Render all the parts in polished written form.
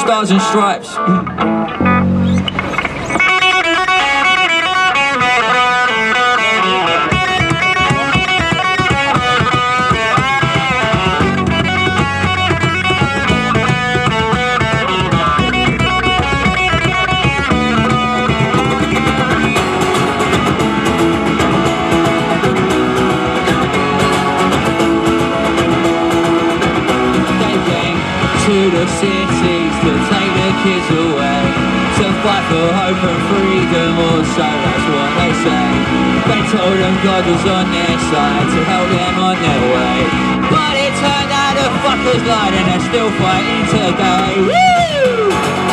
Stars and Stripes. Cities to take the kids away, to fight for hope and freedom, or so that's what they say. They told them God was on their side to help them on their way, but it turned out the fuckers lied and they're still fighting today. Woo!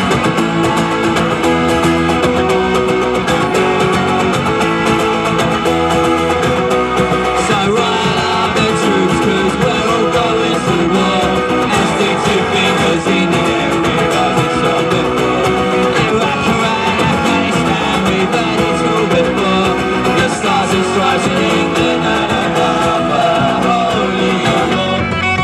So rile up the troops, 'cause we're all going to war, and stick two fingers in the air. Realize it's all before. Iraq, Iran, Afghanistan, we've heard it all before. The Stars and Stripes in England and another holy war.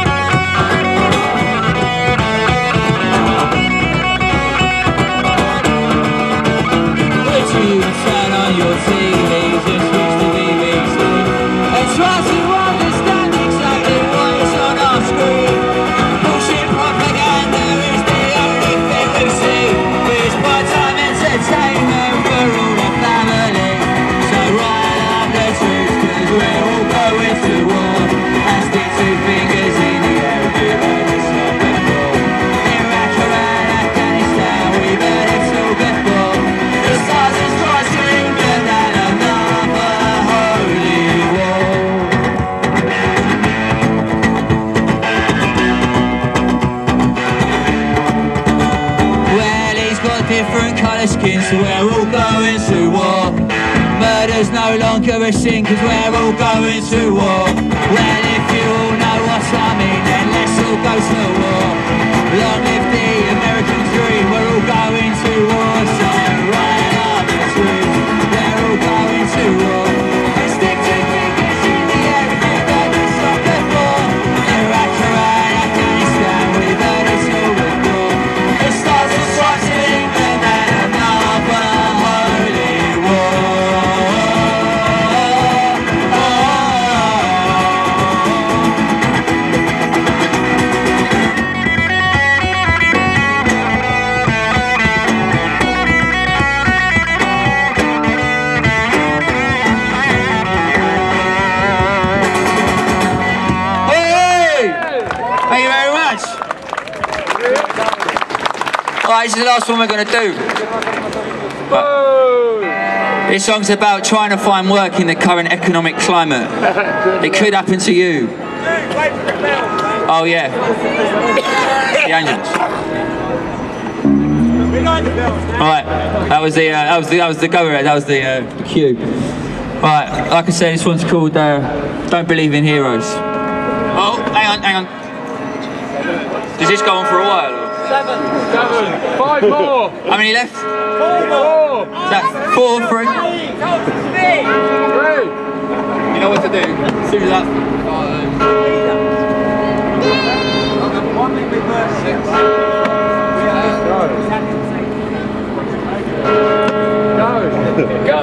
Would you turn on your TVs and switch to BBC and try to understand exactly what is on our screen? Bullshit propaganda is the only thing we see. It's part-time entertainment for all the family. So rile up the troops, 'cause we're all going to war, and stick two fingers in the air if you heard this all before. Iraq, Iran, Afghanistan, we've heard it all before. The Stars and Stripes in England and another holy war. Well, he's got different colour skins, so we're all going to war. Murder's no longer a sin, 'cause we're all going to war. Well, if you all know what I mean, then let's all go to war. Long live the American dream, we're all going to war. So rile up the troops, we're all going to war. And stick two fingers in the air if you've heard this song before. Iraq, Iran, Afghanistan, we've heard it all before. The Stars and Stripes in England and another holy war. Thank you very much. Alright, this is the last one we're going to do. This song's about trying to find work in the current economic climate. It could happen to you. Oh yeah. The Onions. Alright, that was the go ahead, that was the cue. Alright, like I said, this one's called Don't Believe in Heroes. Oh, hang on. Does this go on for a while? Or? 7. 5 more. How many left? 4 more. Is that 4, 3? 3. You know what to do. As soon as that. Go.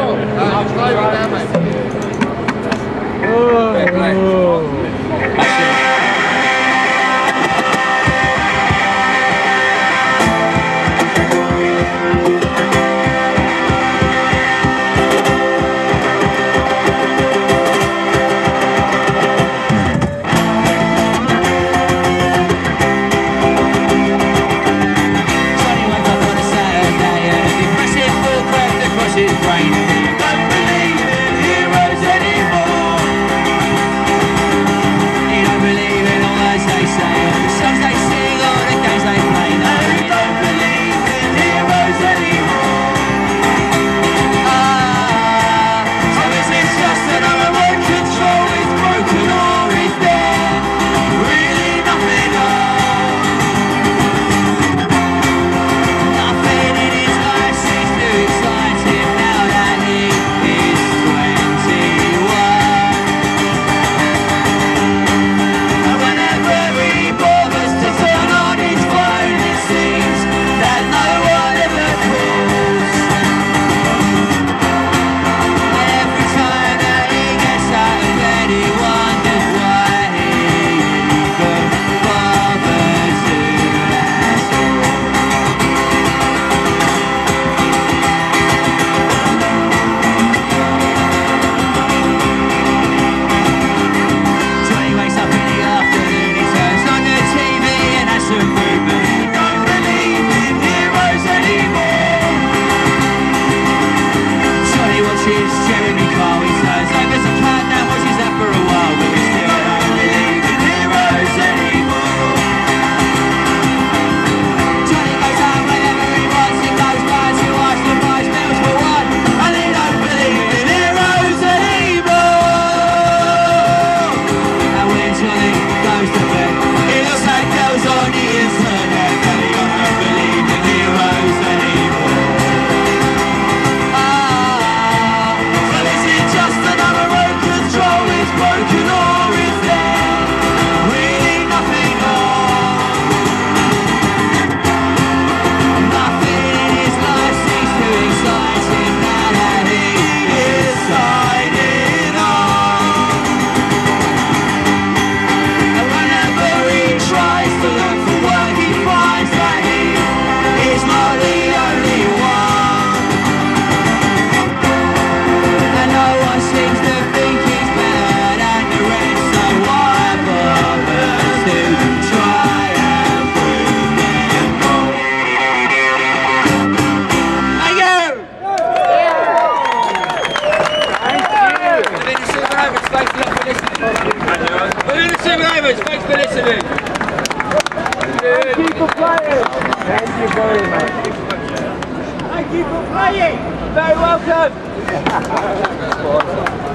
very much. Thank you for playing. Very welcome.